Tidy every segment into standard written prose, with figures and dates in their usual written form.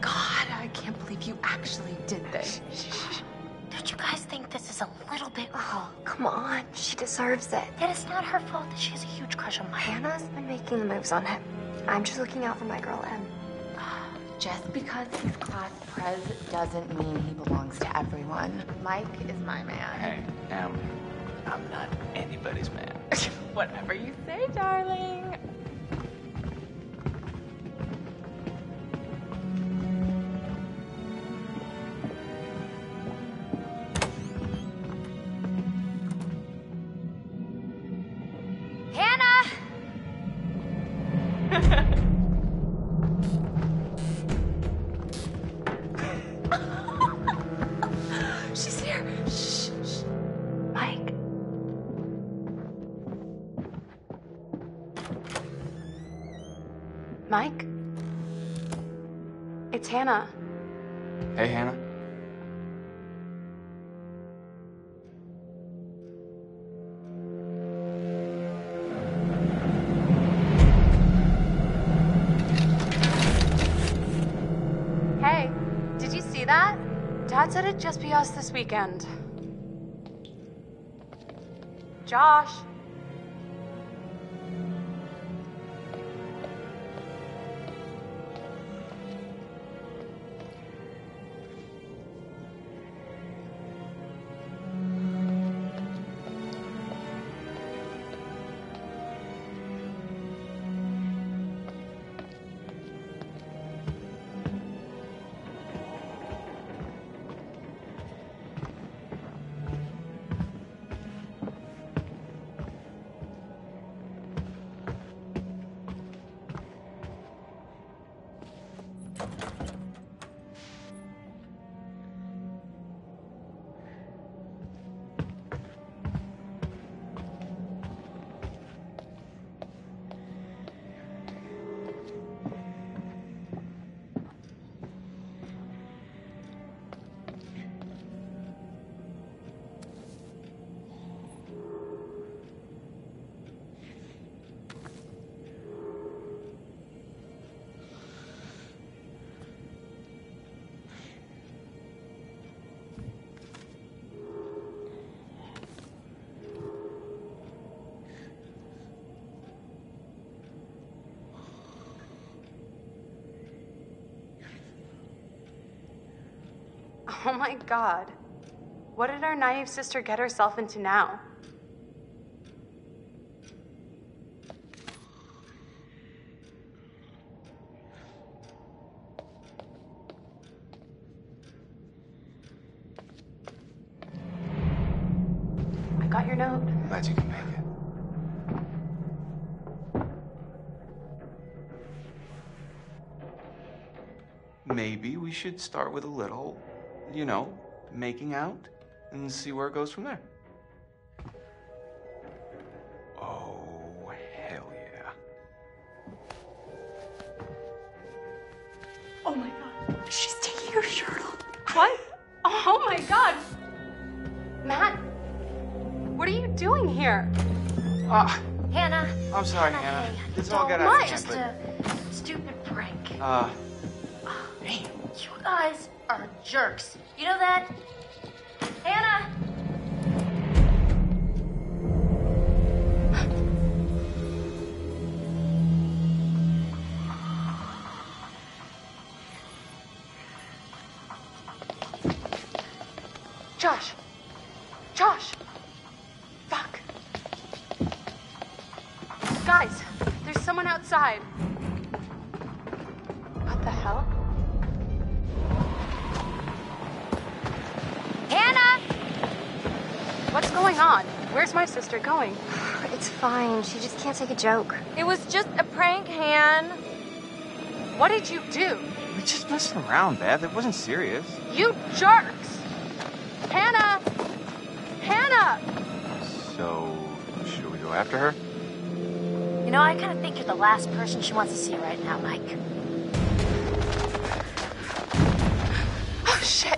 God, I can't believe you actually did this. Don't you guys think this is a little bit cruel? Come on, she deserves it. That it's not her fault that she has a huge crush on Mike. Hannah's been making the moves on him. I'm just looking out for my girl, Em. Just because he's class prez doesn't mean he belongs to everyone. Mike is my man. Hey, I'm not anybody's man. Whatever you say, darling. Hannah! She's here. Shh, shh. Mike. Mike? It's Hannah. Hey, Hannah. Hey, did you see that? Dad said it'd just be us this weekend. Josh. Oh my God. What did our naive sister get herself into now? I got your note. Glad you can make it. Maybe we should start with a little, making out and see where it goes from there. Oh, hell yeah. Oh my God. She's taking her shirt off. What? Oh my God. Matt, what are you doing here? Hannah. I'm sorry, Hannah. Hannah. Hey, This all got out of hand, just a stupid prank. Damn. You guys are jerks. You know that? Hannah! Josh. Josh. Fuck. Guys, there's someone outside. What the hell? Hannah! What's going on? Where's my sister going? It's fine. She just can't take a joke. It was just a prank, Han. What did you do? We just messing around, Beth. It wasn't serious. You jerks! Hannah! Hannah! So, should we go after her? You know, I kind of think you're the last person she wants to see right now, Mike. Oh, shit!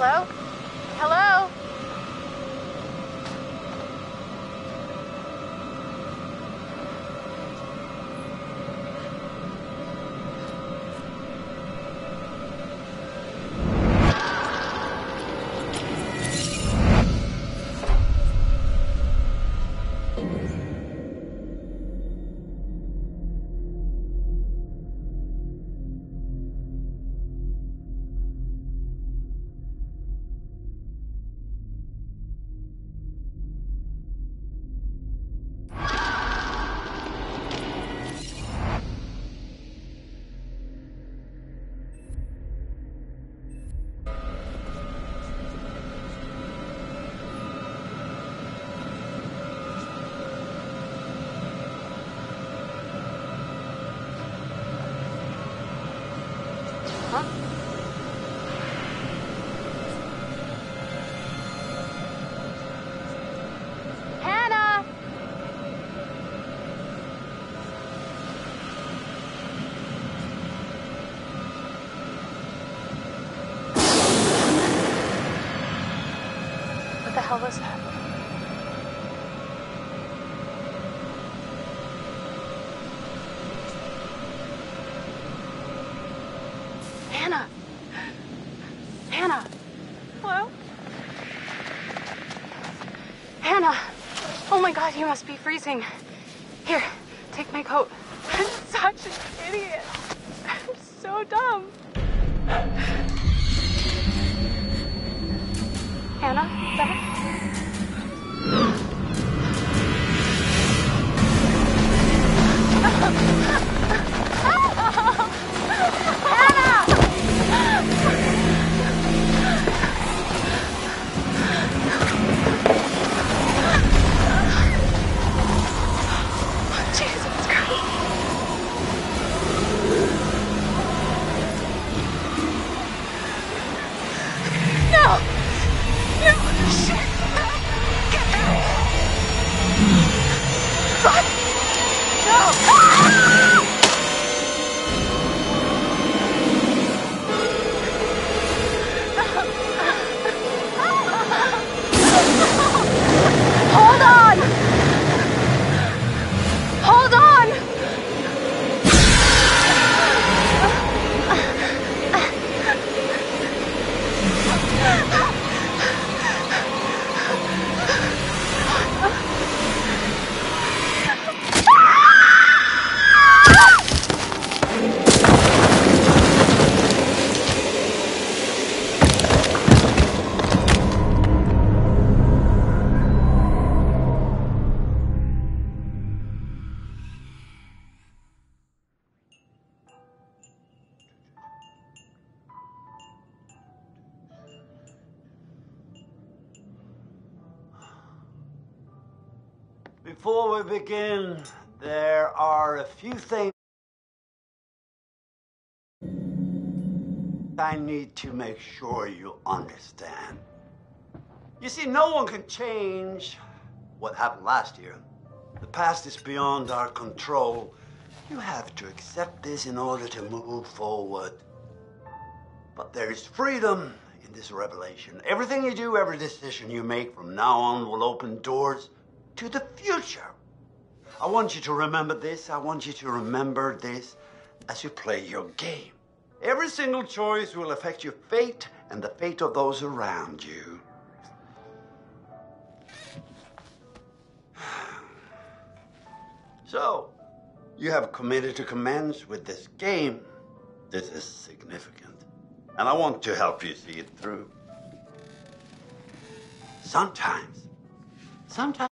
Hello? Hello? Hannah! What the hell was that? Hannah! Hannah! Hello? Hannah! Oh my god, you must be freezing. Here, take my coat. I'm such an idiot. I'm so dumb. Hannah? Is that Jesus Christ. No! No! Shit! Get back! Run! No! Hold on! Hold on! Before we begin, there are a few things I need to make sure you understand. You see, no one can change what happened last year. The past is beyond our control. You have to accept this in order to move forward. But there is freedom in this revelation. Everything you do, every decision you make from now on will open doors to the future. I want you to remember this. I want you to remember this as you play your game. Every single choice will affect your fate and the fate of those around you. So, you have committed to commence with this game. This is significant, and I want to help you see it through. Sometimes